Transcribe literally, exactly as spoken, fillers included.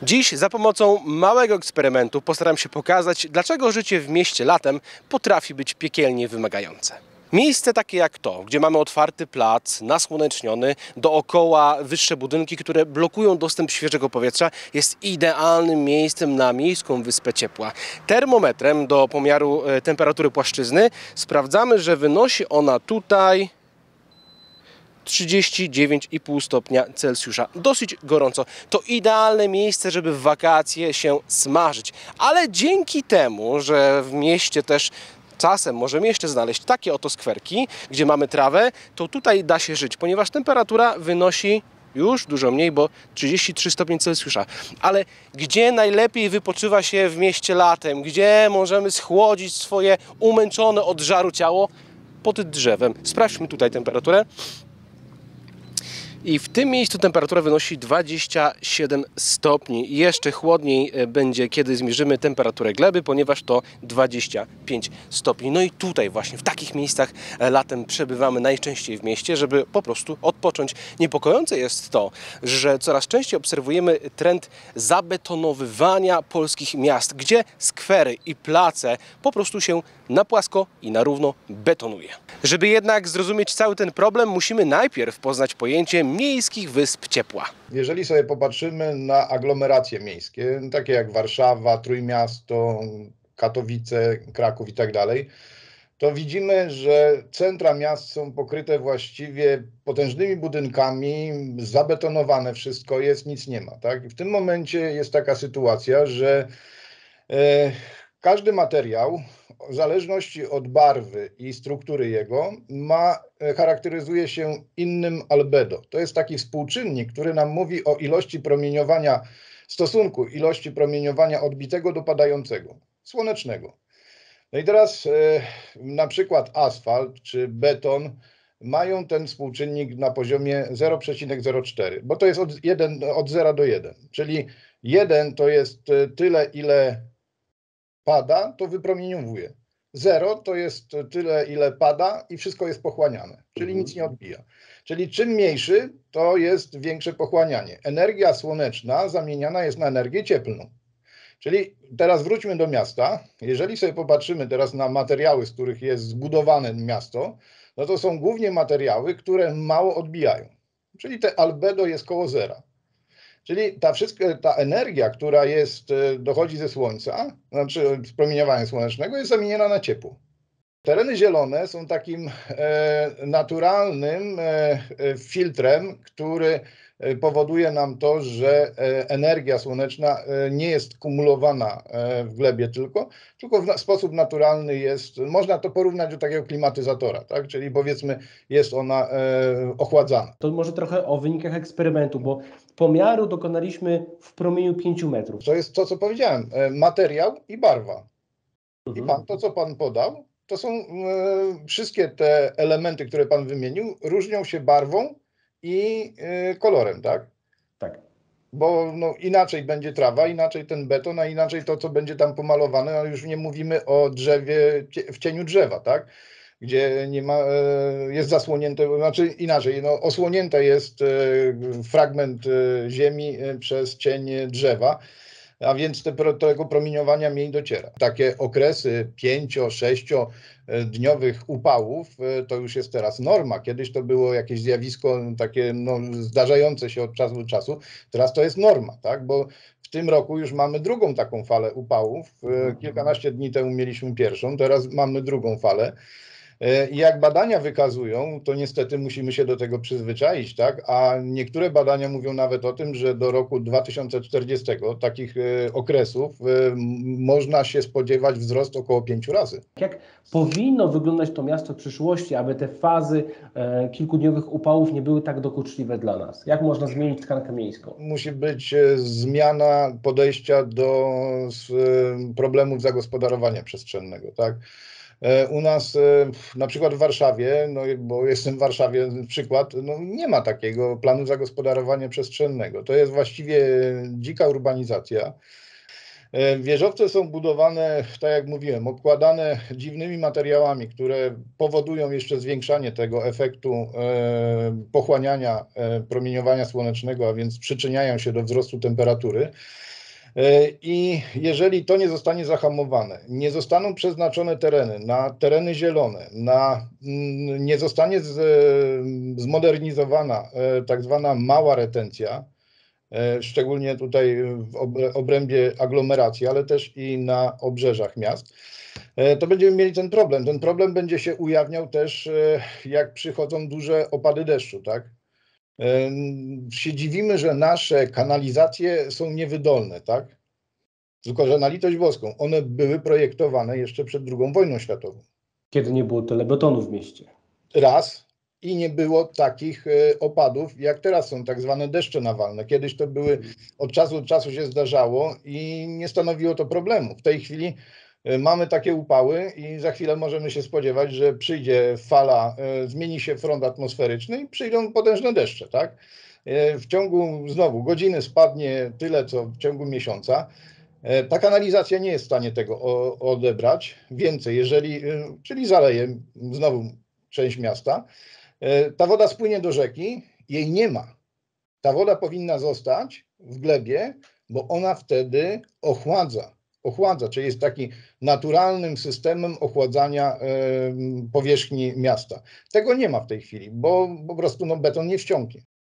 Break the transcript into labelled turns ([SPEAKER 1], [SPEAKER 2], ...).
[SPEAKER 1] Dziś za pomocą małego eksperymentu postaram się pokazać, dlaczego życie w mieście latem potrafi być piekielnie wymagające. Miejsce takie jak to, gdzie mamy otwarty plac, nasłoneczniony, dookoła wyższe budynki, które blokują dostęp świeżego powietrza, jest idealnym miejscem na miejską wyspę ciepła. Termometrem do pomiaru temperatury płaszczyzny sprawdzamy, że wynosi ona tutaj trzydzieści dziewięć i pół stopnia Celsjusza. Dosyć gorąco. To idealne miejsce, żeby w wakacje się smażyć. Ale dzięki temu, że w mieście też czasem możemy jeszcze znaleźć takie oto skwerki, gdzie mamy trawę, to tutaj da się żyć, ponieważ temperatura wynosi już dużo mniej, bo trzydzieści trzy stopnie Celsjusza. Ale gdzie najlepiej wypoczywa się w mieście latem? Gdzie możemy schłodzić swoje umęczone od żaru ciało? Pod drzewem. Sprawdźmy tutaj temperaturę. I w tym miejscu temperatura wynosi dwadzieścia siedem stopni. Jeszcze chłodniej będzie, kiedy zmierzymy temperaturę gleby, ponieważ to dwadzieścia pięć stopni. No i tutaj właśnie, w takich miejscach latem przebywamy najczęściej w mieście, żeby po prostu odpocząć. Niepokojące jest to, że coraz częściej obserwujemy trend zabetonowywania polskich miast, gdzie skwery i place po prostu się na płasko i na równo betonuje. Żeby jednak zrozumieć cały ten problem, musimy najpierw poznać pojęcie miejskich wysp ciepła.
[SPEAKER 2] Jeżeli sobie popatrzymy na aglomeracje miejskie, takie jak Warszawa, Trójmiasto, Katowice, Kraków i tak dalej, to widzimy, że centra miast są pokryte właściwie potężnymi budynkami, zabetonowane wszystko jest, nic nie ma. Tak? I w tym momencie jest taka sytuacja, że e, każdy materiał, w zależności od barwy i struktury jego, ma, charakteryzuje się innym albedo. To jest taki współczynnik, który nam mówi o ilości promieniowania, stosunku ilości promieniowania odbitego do padającego, słonecznego. No i teraz e, na przykład asfalt czy beton mają ten współczynnik na poziomie zero przecinek zero cztery, bo to jest od, jeden, od zera do jeden, czyli jeden to jest tyle, ile pada, to wypromieniowuje. Zero to jest tyle, ile pada i wszystko jest pochłaniane, czyli nic nie odbija. Czyli czym mniejszy, to jest większe pochłanianie. Energia słoneczna zamieniana jest na energię cieplną. Czyli teraz wróćmy do miasta. Jeżeli sobie popatrzymy teraz na materiały, z których jest zbudowane miasto, no to są głównie materiały, które mało odbijają. Czyli te albedo jest koło zera. Czyli ta, wszystka, ta energia, która jest, dochodzi ze słońca, znaczy z promieniowania słonecznego, jest zamieniona na ciepło. Tereny zielone są takim e, naturalnym e, filtrem, który powoduje nam to, że energia słoneczna nie jest kumulowana w glebie tylko, tylko w sposób naturalny jest, można to porównać do takiego klimatyzatora, tak? Czyli powiedzmy jest ona e, ochładzana.
[SPEAKER 1] To może trochę o wynikach eksperymentu, bo pomiaru dokonaliśmy w promieniu pięciu metrów.
[SPEAKER 2] To jest to, co powiedziałem, materiał i barwa.
[SPEAKER 1] Mhm.
[SPEAKER 2] I pan, to, co pan podał, to są e, wszystkie te elementy, które pan wymienił, różnią się barwą i y, kolorem, tak?
[SPEAKER 1] Tak.
[SPEAKER 2] Bo no, inaczej będzie trawa, inaczej ten beton, a inaczej to, co będzie tam pomalowane, a już nie mówimy o drzewie w cieniu drzewa, tak? Gdzie nie ma, jest zasłonięte, znaczy inaczej, no, osłonięte jest fragment ziemi przez cień drzewa, a więc te, tego promieniowania mniej dociera. Takie okresy pięcio-, sześciodniowych upałów to już jest teraz norma. Kiedyś to było jakieś zjawisko takie no, zdarzające się od czasu do czasu. Teraz to jest norma, tak? Bo w tym roku już mamy drugą taką falę upałów. Kilkanaście dni temu mieliśmy pierwszą, teraz mamy drugą falę. I jak badania wykazują, to niestety musimy się do tego przyzwyczaić, tak? A niektóre badania mówią nawet o tym, że do roku dwa tysiące czterdziestego takich e, okresów e, można się spodziewać wzrost około pięciu razy.
[SPEAKER 1] Jak powinno wyglądać to miasto w przyszłości, aby te fazy e, kilkudniowych upałów nie były tak dokuczliwe dla nas? Jak można zmienić tkankę miejską?
[SPEAKER 2] Musi być e, zmiana podejścia do z, e, problemów zagospodarowania przestrzennego, tak? U nas, na przykład w Warszawie, no bo jestem w Warszawie, przykład, no nie ma takiego planu zagospodarowania przestrzennego. To jest właściwie dzika urbanizacja. Wieżowce są budowane, tak jak mówiłem, obkładane dziwnymi materiałami, które powodują jeszcze zwiększanie tego efektu e, pochłaniania e, promieniowania słonecznego, a więc przyczyniają się do wzrostu temperatury. I jeżeli to nie zostanie zahamowane, nie zostaną przeznaczone tereny na tereny zielone, na, nie zostanie z, zmodernizowana tak zwana mała retencja, szczególnie tutaj w obrębie aglomeracji, ale też i na obrzeżach miast, to będziemy mieli ten problem. Ten problem będzie się ujawniał też, jak przychodzą duże opady deszczu, tak? Się dziwimy, że nasze kanalizacje są niewydolne, tak? Tylko że na litość boską, one były projektowane jeszcze przed drugą wojną światową.
[SPEAKER 1] Kiedy nie było tyle betonu w mieście.
[SPEAKER 2] Raz i nie było takich opadów, jak teraz są tak zwane deszcze nawalne. Kiedyś to były, od czasu do czasu się zdarzało i nie stanowiło to problemu. W tej chwili mamy takie upały i za chwilę możemy się spodziewać, że przyjdzie fala, zmieni się front atmosferyczny i przyjdą potężne deszcze, tak? W ciągu znowu godziny spadnie tyle, co w ciągu miesiąca. Ta kanalizacja nie jest w stanie tego odebrać. Więcej, jeżeli, czyli zaleje znowu część miasta, ta woda spłynie do rzeki, jej nie ma. Ta woda powinna zostać w glebie, bo ona wtedy ochładza. Ochładza, czyli jest taki naturalnym systemem ochładzania powierzchni miasta. Tego nie ma w tej chwili, bo po prostu no, beton nie wściągnie.